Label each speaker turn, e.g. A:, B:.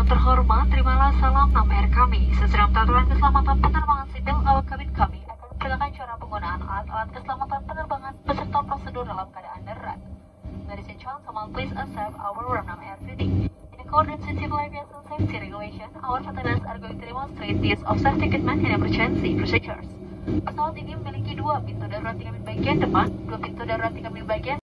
A: yang terhormat, terimalah salam 6R kami. Sesudah peraturan keselamatan penerbangan sipil, awak kabin kami akan memperlihatkan cara penggunaan alat-alat keselamatan penerbangan beserta prosedur dalam keadaan darurat. Ladies and gentlemen, please accept our warm 6R greeting. In accordance with civil aviation safety regulation, our passengers are going to demonstrate the use of safety equipment and emergency procedures. Pesawat ini memiliki dua pintu darurat di kabin bagian depan, dua pintu darurat di kabin bagian